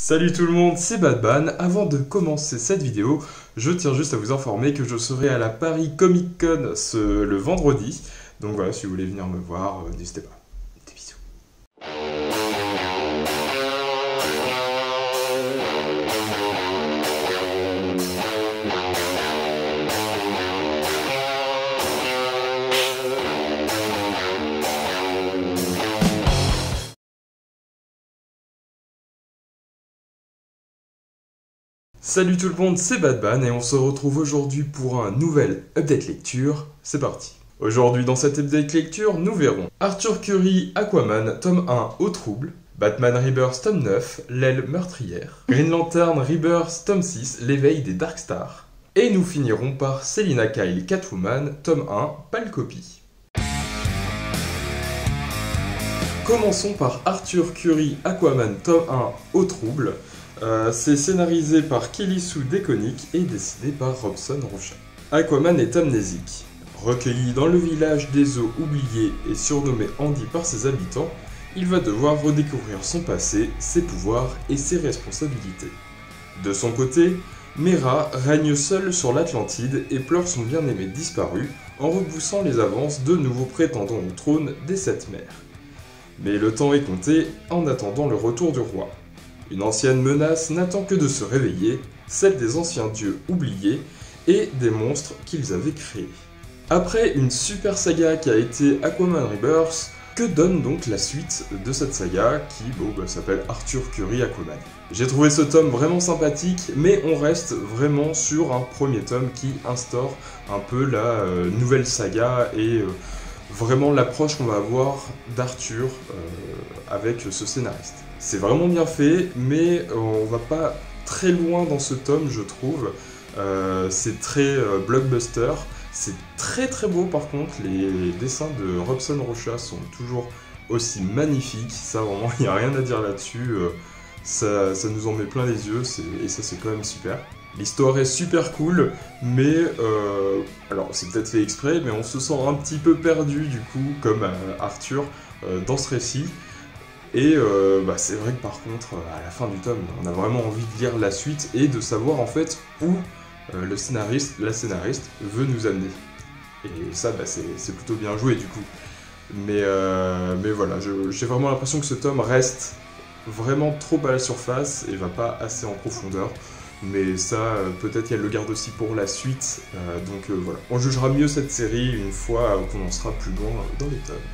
Salut tout le monde, c'est Batman. Avant de commencer cette vidéo, je tiens juste à vous informer que je serai à la Paris Comic Con le vendredi. Donc voilà, si vous voulez venir me voir, n'hésitez pas. Des bisous. Salut tout le monde, c'est Batman et on se retrouve aujourd'hui pour un nouvel update lecture. C'est parti. Aujourd'hui dans cette update lecture, nous verrons Arthur Curry Aquaman, tome 1 au trouble, Batman Rebirth tome 9, l'aile meurtrière, Green Lantern Rebirth tome 6, l'éveil des Darkstars, et nous finirons par Selina Kyle Catwoman, tome 1, pâle copie. Commençons par Arthur Curry Aquaman, tome 1 au trouble. C'est scénarisé par Kelly Sue DeConnick et dessiné par Robson Rocha. Aquaman est amnésique. Recueilli dans le village des eaux oubliées et surnommé Andy par ses habitants, il va devoir redécouvrir son passé, ses pouvoirs et ses responsabilités. De son côté, Mera règne seule sur l'Atlantide et pleure son bien-aimé disparu en repoussant les avances de nouveaux prétendants au trône des Sept Mers. Mais le temps est compté en attendant le retour du roi. Une ancienne menace n'attend que de se réveiller, celle des anciens dieux oubliés et des monstres qu'ils avaient créés. Après une super saga qui a été Aquaman Rebirth, que donne donc la suite de cette saga qui s'appelle Arthur Curry Aquaman. J'ai trouvé ce tome vraiment sympathique, mais on reste vraiment sur un premier tome qui instaure un peu la nouvelle saga et vraiment l'approche qu'on va avoir d'Arthur avec ce scénariste. C'est vraiment bien fait, mais on va pas très loin dans ce tome, je trouve. C'est très blockbuster. C'est très très beau par contre. Les dessins de Robson Rocha sont toujours aussi magnifiques. Ça vraiment, il n'y a rien à dire là-dessus. Ça nous en met plein les yeux et ça c'est quand même super. L'histoire est super cool, mais alors c'est peut-être fait exprès, mais on se sent un petit peu perdu du coup, comme Arthur, dans ce récit. Et c'est vrai que par contre, à la fin du tome, on a vraiment envie de lire la suite et de savoir en fait où la scénariste veut nous amener. Et ça, c'est plutôt bien joué du coup. Mais voilà, j'ai vraiment l'impression que ce tome reste vraiment trop à la surface et va pas assez en profondeur. Mais ça, peut-être qu'elle le garde aussi pour la suite. Donc voilà, on jugera mieux cette série une fois qu'on en sera plus loin dans les tomes.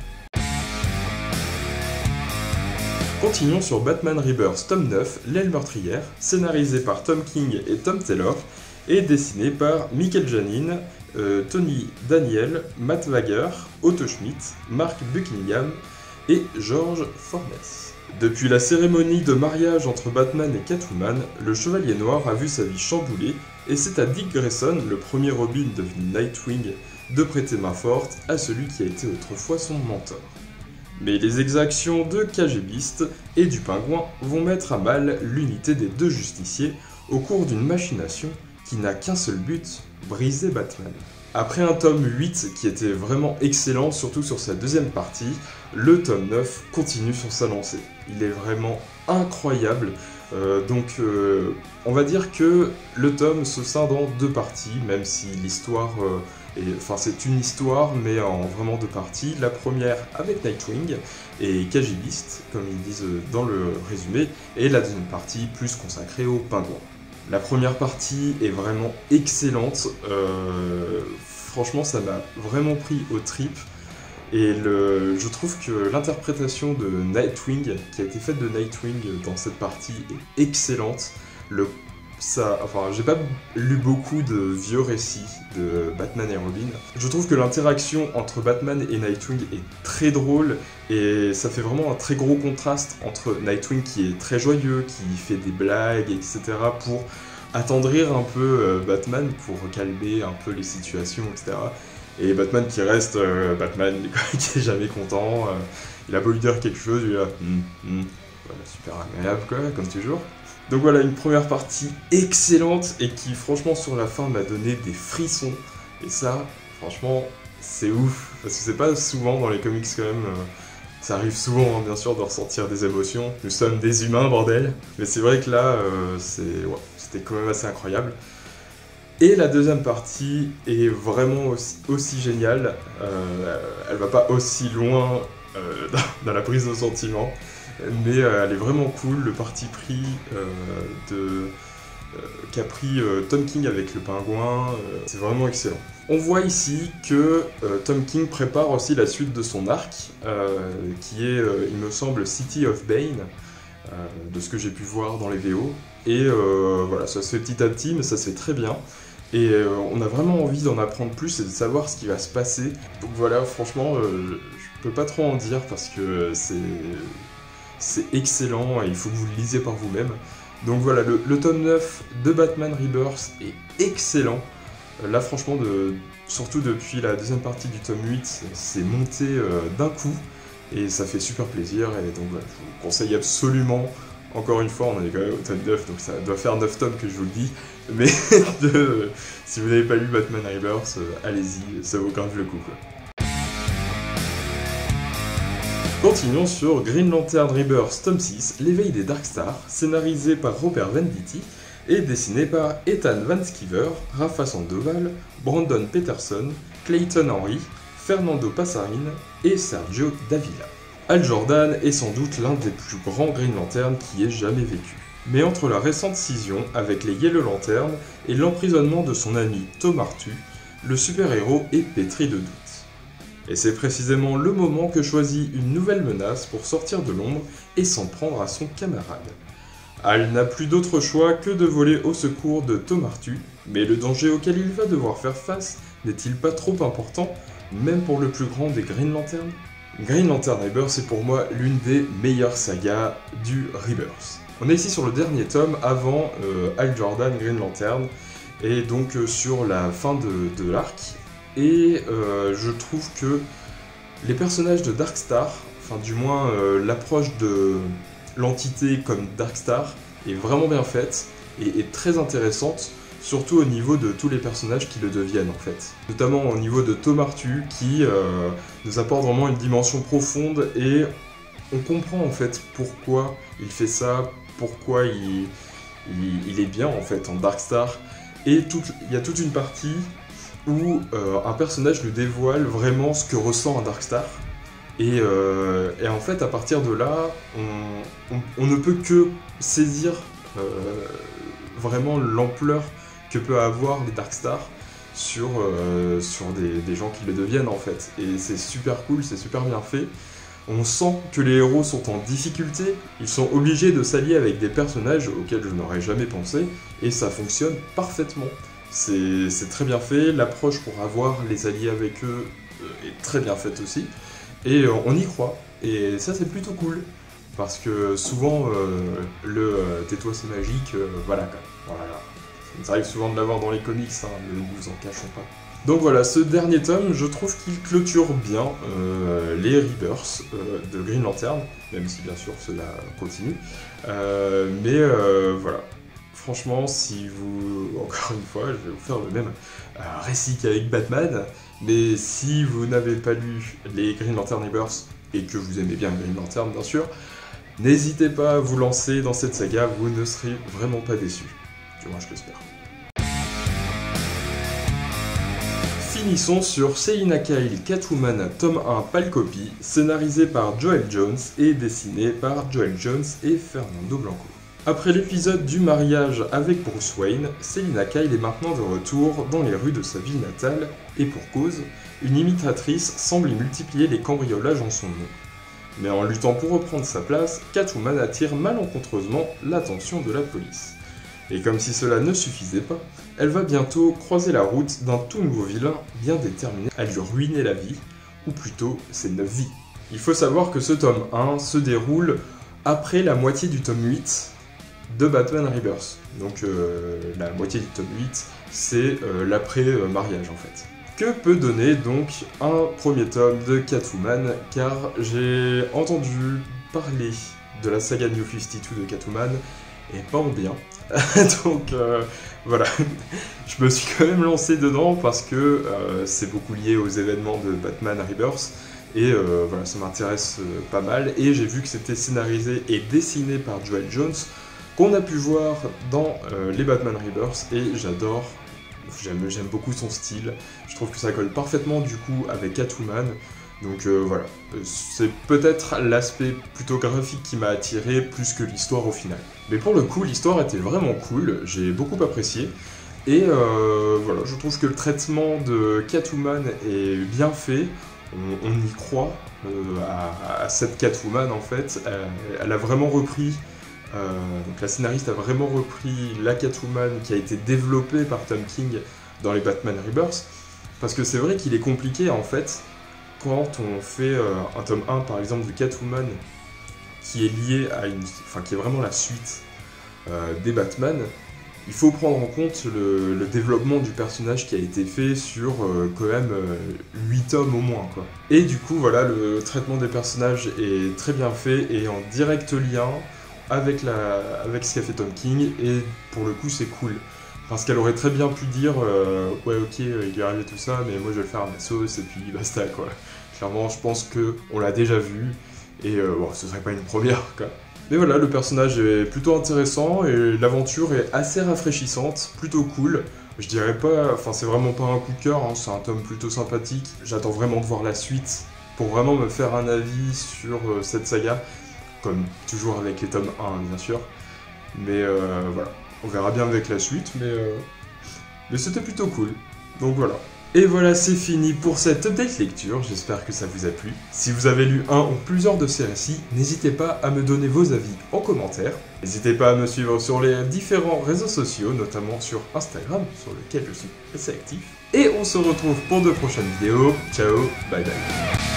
Continuons sur Batman Rebirth tome 9, l'aile meurtrière, scénarisé par Tom King et Tom Taylor, et dessiné par Michael Janin, Tony Daniel, Matt Wagner, Otto Schmidt, Mark Buckingham et George Fornes. Depuis la cérémonie de mariage entre Batman et Catwoman, le Chevalier Noir a vu sa vie chamboulée et c'est à Dick Grayson, le premier Robin devenu Nightwing, de prêter main forte à celui qui a été autrefois son mentor. Mais les exactions de KGBiste et du Pingouin vont mettre à mal l'unité des deux justiciers au cours d'une machination qui n'a qu'un seul but, briser Batman. Après un tome 8 qui était vraiment excellent, surtout sur sa deuxième partie, le tome 9 continue sur sa lancée. Il est vraiment incroyable, on va dire que le tome se scinde en deux parties, même si l'histoire c'est une histoire, mais en vraiment deux parties. La première avec Nightwing et KGBiste, comme ils disent dans le résumé, et la deuxième partie plus consacrée au Pingouin. La première partie est vraiment excellente, franchement ça m'a vraiment pris aux tripes, et je trouve que l'interprétation de Nightwing, qui a été faite de Nightwing dans cette partie, est excellente. J'ai pas lu beaucoup de vieux récits de Batman et Robin. Je trouve que l'interaction entre Batman et Nightwing est très drôle et ça fait vraiment un très gros contraste entre Nightwing qui est très joyeux, qui fait des blagues, etc. pour attendrir un peu Batman, pour calmer un peu les situations, etc. Et Batman qui reste Batman, qui est jamais content. Il a beau lui dire quelque chose, il est là, voilà, super agréable quoi, comme toujours. Donc voilà, une première partie excellente et qui franchement sur la fin m'a donné des frissons. Et ça, franchement, c'est ouf. Parce que c'est pas souvent dans les comics quand même Ça arrive souvent, hein, bien sûr, de ressentir des émotions. Nous sommes des humains, bordel. Mais c'est vrai que là, c'était quand même assez incroyable. Et la deuxième partie est vraiment aussi géniale. Elle va pas aussi loin dans la prise de sentiment, mais elle est vraiment cool. Le parti pris qu'a pris Tom King avec le pingouin, c'est vraiment excellent. On voit ici que Tom King prépare aussi la suite de son arc, qui est, il me semble, City of Bane, de ce que j'ai pu voir dans les VO. Et voilà, ça se fait petit à petit, mais ça se fait très bien. Et on a vraiment envie d'en apprendre plus et de savoir ce qui va se passer. Donc voilà, franchement, je peux pas trop en dire parce que c'est excellent et il faut que vous le lisiez par vous-même. Donc voilà, le tome 9 de Batman Rebirth est excellent. Là franchement, surtout depuis la deuxième partie du tome 8, c'est monté d'un coup et ça fait super plaisir. Et donc voilà, je vous conseille absolument, encore une fois, on est quand même au tome 9, donc ça doit faire 9 tomes que je vous le dis. Mais si vous n'avez pas lu Batman Rebirth, allez-y, ça vaut grave le coup, quoi. Continuons sur Green Lantern Rebirth tome 6, l'éveil des Darkstar, scénarisé par Robert Venditti et dessiné par Ethan Van Sciver, Rafa Sandoval, Brandon Peterson, Clayton Henry, Fernando Passarin et Sergio Davila. Hal Jordan est sans doute l'un des plus grands Green Lantern qui ait jamais vécu. Mais entre la récente scission avec les Yellow Lantern et l'emprisonnement de son ami Tom Artu, le super-héros est pétri de doutes. Et c'est précisément le moment que choisit une nouvelle menace pour sortir de l'ombre et s'en prendre à son camarade. Hal n'a plus d'autre choix que de voler au secours de Tom Artu, mais le danger auquel il va devoir faire face n'est-il pas trop important, même pour le plus grand des Green Lantern ? Green Lantern Rebirth est pour moi l'une des meilleures sagas du Rebirth. On est ici sur le dernier tome avant Hal Jordan Green Lantern, et donc sur la fin de l'arc. Et je trouve que les personnages de Darkstar, enfin du moins l'approche de l'entité comme Darkstar est vraiment bien faite et est très intéressante, surtout au niveau de tous les personnages qui le deviennent en fait. Notamment au niveau de Tom Artu qui nous apporte vraiment une dimension profonde et on comprend en fait pourquoi il fait ça, pourquoi il est bien en fait en Darkstar. Et il y a toute une partie où un personnage lui dévoile vraiment ce que ressent un Darkstar. Et en fait, à partir de là, on ne peut que saisir vraiment l'ampleur que peut avoir les Darkstar sur des gens qui le deviennent en fait. Et c'est super cool, c'est super bien fait. On sent que les héros sont en difficulté, ils sont obligés de s'allier avec des personnages auxquels je n'aurais jamais pensé, et ça fonctionne parfaitement. C'est très bien fait, l'approche pour avoir les alliés avec eux est très bien faite aussi, et on y croit, et ça c'est plutôt cool, parce que souvent le tais-toi c'est magique, voilà. Ça arrive souvent de l'avoir dans les comics, hein, ne nous en cachons pas. Donc voilà, ce dernier tome, je trouve qu'il clôture bien les Rebirths de Green Lantern, même si bien sûr cela continue. Mais voilà, franchement, si vous, encore une fois, je vais vous faire le même récit qu'avec Batman, mais si vous n'avez pas lu les Green Lantern Rebirths et que vous aimez bien Green Lantern bien sûr, n'hésitez pas à vous lancer dans cette saga, vous ne serez vraiment pas déçus. Du moins je l'espère. Finissons sur Selina Kyle Catwoman tome 1 pâle copie, scénarisé par Joel Jones et dessiné par Joel Jones et Fernando Blanco. Après l'épisode du mariage avec Bruce Wayne, Selina Kyle est maintenant de retour dans les rues de sa ville natale, et pour cause, une imitatrice semble y multiplier les cambriolages en son nom. Mais en luttant pour reprendre sa place, Catwoman attire malencontreusement l'attention de la police. Et comme si cela ne suffisait pas, elle va bientôt croiser la route d'un tout nouveau vilain bien déterminé à lui ruiner la vie, ou plutôt ses 9 vies. Il faut savoir que ce tome 1 se déroule après la moitié du tome 8 de Batman Rebirth. Donc la moitié du tome 8, c'est l'après-mariage en fait. Que peut donner donc un premier tome de Catwoman, car j'ai entendu parler de la saga New 52 de Catwoman, et pas en bien. Donc voilà, je me suis quand même lancé dedans parce que c'est beaucoup lié aux événements de Batman Rebirth, Et voilà, ça m'intéresse pas mal. Et j'ai vu que c'était scénarisé et dessiné par Joel Jones, qu'on a pu voir dans les Batman Rebirth, et j'adore, j'aime beaucoup son style. Je trouve que ça colle parfaitement du coup avec Catwoman. Donc voilà, c'est peut-être l'aspect plutôt graphique qui m'a attiré plus que l'histoire au final. Mais pour le coup, l'histoire était vraiment cool, j'ai beaucoup apprécié. Et voilà, je trouve que le traitement de Catwoman est bien fait. On y croit à cette Catwoman en fait. Elle a vraiment repris, donc la scénariste a vraiment repris la Catwoman qui a été développée par Tom King dans les Batman Rebirth. Parce que c'est vrai qu'il est compliqué en fait, quand on fait un tome 1 par exemple du Catwoman qui est lié à qui est vraiment la suite des Batman, il faut prendre en compte le développement du personnage qui a été fait sur quand même 8 tomes au moins, quoi. Et du coup, voilà, le traitement des personnages est très bien fait et en direct lien avec ce qu'a fait Tom King, et pour le coup, c'est cool. Parce qu'elle aurait très bien pu dire ouais, ok, il est arrivé tout ça, mais moi je vais le faire à ma sauce et puis basta, quoi. Clairement, je pense qu'on l'a déjà vu, et bon, ce serait pas une première, quoi. Mais voilà, le personnage est plutôt intéressant et l'aventure est assez rafraîchissante, plutôt cool. Je dirais pas, enfin c'est vraiment pas un coup de cœur, hein, c'est un tome plutôt sympathique. J'attends vraiment de voir la suite pour vraiment me faire un avis sur cette saga, comme toujours avec les tomes 1 bien sûr. Mais voilà, on verra bien avec la suite, mais c'était plutôt cool. Donc voilà. Et voilà, c'est fini pour cette update lecture, j'espère que ça vous a plu. Si vous avez lu un ou plusieurs de ces récits, n'hésitez pas à me donner vos avis en commentaire. N'hésitez pas à me suivre sur les différents réseaux sociaux, notamment sur Instagram, sur lequel je suis assez actif. Et on se retrouve pour de prochaines vidéos. Ciao, bye bye.